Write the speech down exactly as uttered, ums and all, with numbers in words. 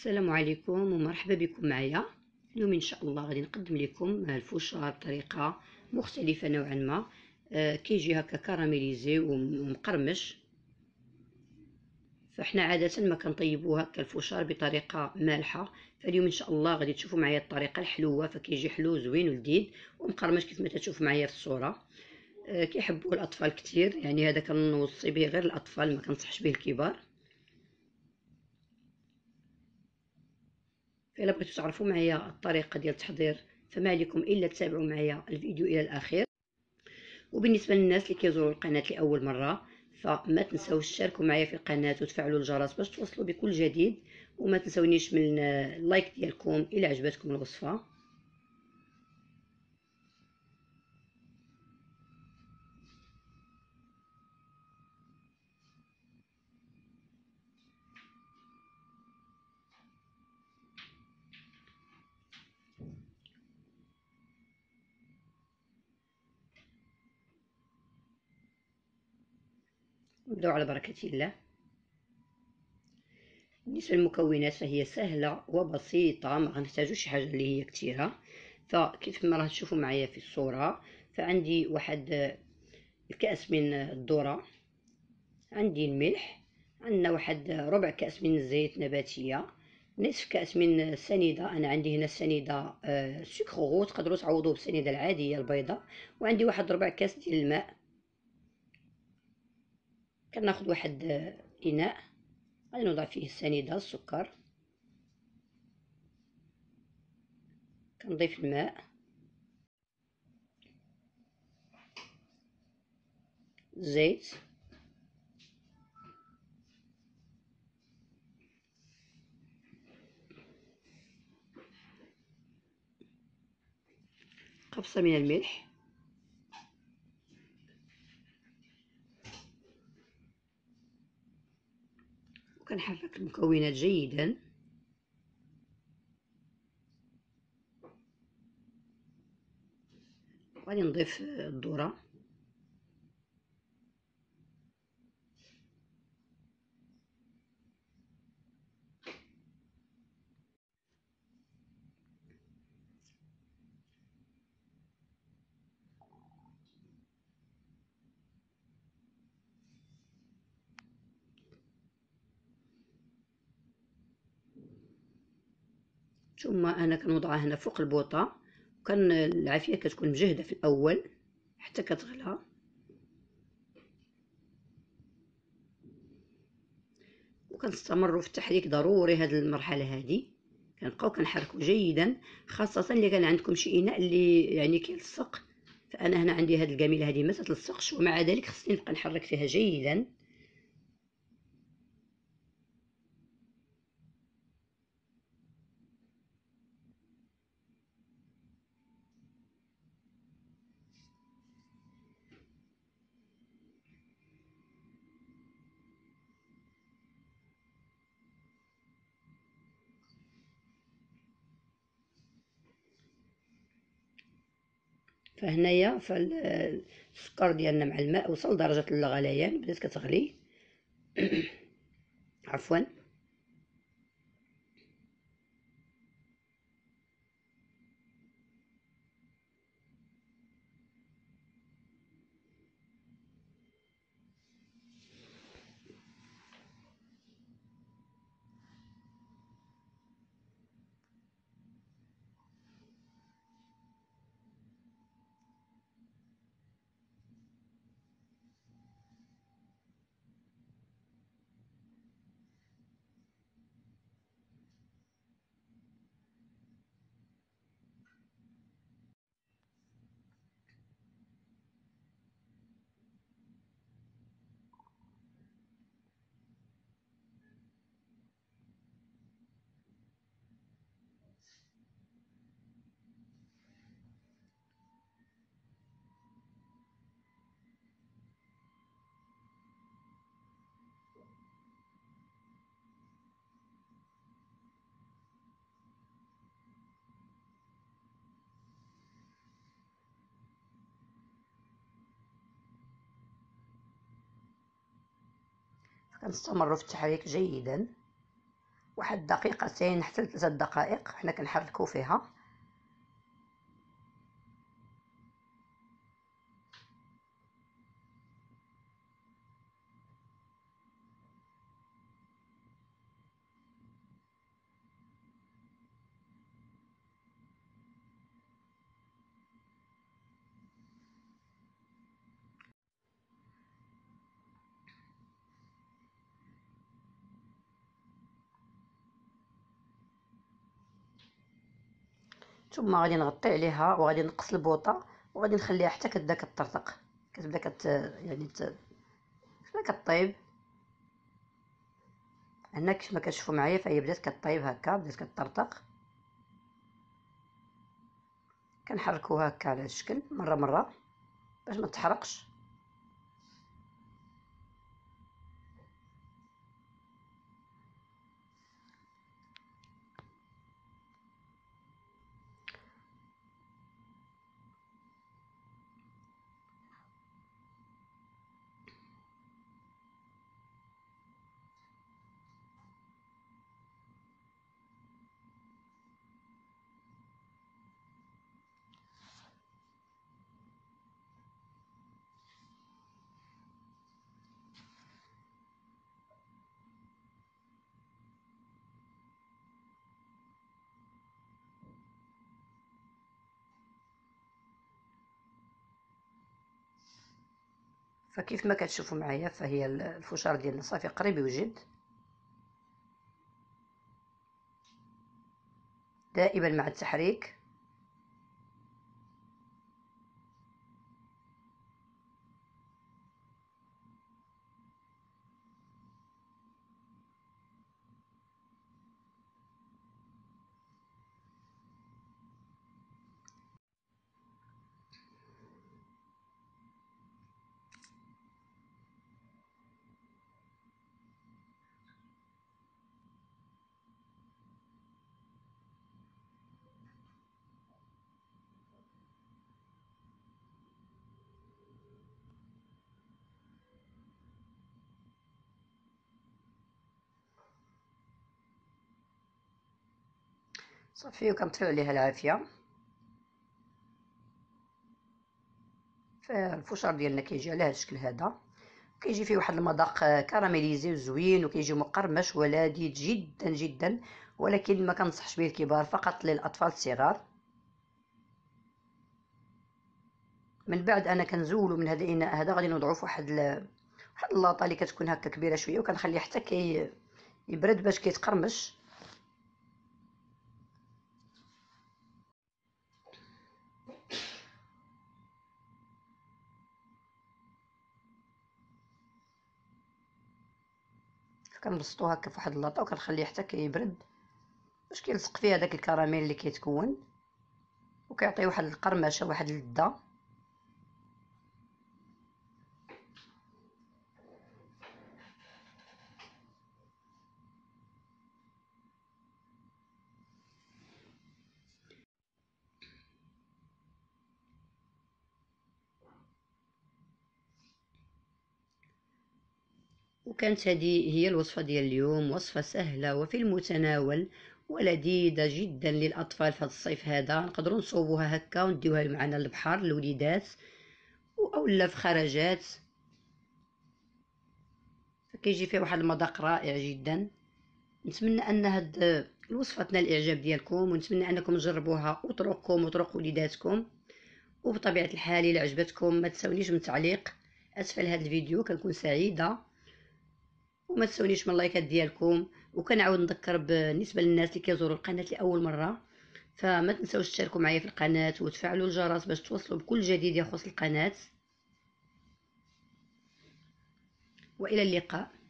السلام عليكم ومرحبا بكم معايا. اليوم ان شاء الله غادي نقدم لكم الفشار بطريقه مختلفه نوعا ما. آه كيجي هكا كراميليزي ومقرمش. فاحنا عاده ما كنطيبوا هكا الفشار بطريقه مالحه، فاليوم ان شاء الله غادي تشوفوا معايا الطريقه الحلوه، فكيجي حلو زوين ولذيذ ومقرمش كيف ما تشوفوا معايا في الصوره. آه كيحبوه الاطفال كتير، يعني هذا كنوصي به غير الاطفال، ما كنصحش به الكبار. فإلا بغيتو تعرفوا معايا الطريقة ديال التحضير فما عليكم إلا تتابعوا معايا الفيديو إلى الأخير. وبالنسبة للناس اللي كيزوروا القناة لأول مرة، فما تنساوش تشاركوا معايا في القناة وتفعلوا الجرس باش توصلوا بكل جديد، وما تنسونيش من اللايك ديالكم إلا عجبتكم الوصفة. نبداو على بركة الله. بالنسبة للمكونات فهي سهلة وبسيطة، ما غنحتاجو شي حاجة اللي هي كتيرة. فكيف ما راه تشوفوا معايا في الصورة، فعندي واحد الكأس من الذرة، عندي الملح، عندنا واحد ربع كأس من الزيت نباتية، نصف كأس من السنيدة، أنا عندي هنا السنيدة آه سكرو، تقدروا تعوضوه بالسنيدة العادية البيضاء، وعندي واحد ربع كأس ديال الماء. كناخد واحد آه إناء غادي نوضع فيه السنيدة السكر، كنضيف الماء، الزيت، قبصة من الملح، وكنحرك المكونات جيدا. وغادي نضيف الذرة، ثم انا كنوضعها هنا فوق البوطه، وكان العافيه كتكون مجهده في الاول حتى كتغلى. وكنستمروا في التحريك ضروري هذه المرحله هذه، كنبقاو كنحركوا جيدا، خاصه اللي كان عندكم شي اناء اللي يعني كيلصق. فانا هنا عندي هذه الجميله هذه ما تتلصقش، ومع ذلك خصني نبقى نحرك فيها جيدا. فهنايا فالسكر ديالنا مع الماء وصل درجه الغليان، بدات كتغلي. عفوا. كنستمر في التحريك جيدا. واحد دقيقتين حتى ثلاثة دقائق حنا كنحركو فيها. ثم غادي نغطي عليها وغادي نقص البوطه وغادي نخليها حتى كتبدا كطرطق، كتبدا كت يعني ت... كطيب. هنا كيف ما كتشوفوا معايا فهي بدات كطيب هكا، بدات كطرطق. كنحركوها هكا على الشكل مره مره باش ما تحرقش. فكيف ما كتشوفوا معايا فهي الفشار ديالنا صافي قريب يوجد. دائما مع التحريك. صافي وكنطفيو عليها العافيه. فالفشار ديالنا كيجي على هذا الشكل هذا، كيجي فيه واحد المذاق كراميليزي وزوين وكيجي مقرمش ولذيذ جدا جدا، ولكن ما كنصحش به الكبار، فقط للاطفال الصغار. من بعد انا كنزولو من هذا الاناء هذا، غادي نوضعو في واحد ال... واحد اللاطه اللي كتكون هكا كبيره شويه، وكنخليه حتى كي يبرد باش كيتقرمش. كنبسطو هكا في واحد اللاطه وكنخليه حتى كيبرد باش كيلصق فيه هذاك الكراميل اللي كيتكون، وكيعطي واحد القرمشه واحد اللذه. وكانت هذه هي الوصفة ديال اليوم، وصفة سهلة وفي المتناول ولذيذة جدا للأطفال في هذا الصيف هذا. نقدروا نصوبوها هكا ونديوها معنا للبحر الوليدات أولا في خرجات، فكيجي فيه واحد المذاق رائع جدا. نتمنى أن هاد الوصفة تنال الإعجاب ديالكم، ونتمنى أنكم تجربوها وطرقكم وطرق وليداتكم. وبطبيعة الحال إلا عجبتكم ما تساونيش من تعليق أسفل هذا الفيديو، كنكون سعيدة. وما تسونيش من اللايكات ديالكم. وكنعاود نذكر بالنسبه للناس اللي كيزوروا القناه لاول مره، فما تنساوش تشتركوا معايا في القناه وتفعلوا الجرس باش توصلوا بكل جديد يخص القناه. والى اللقاء.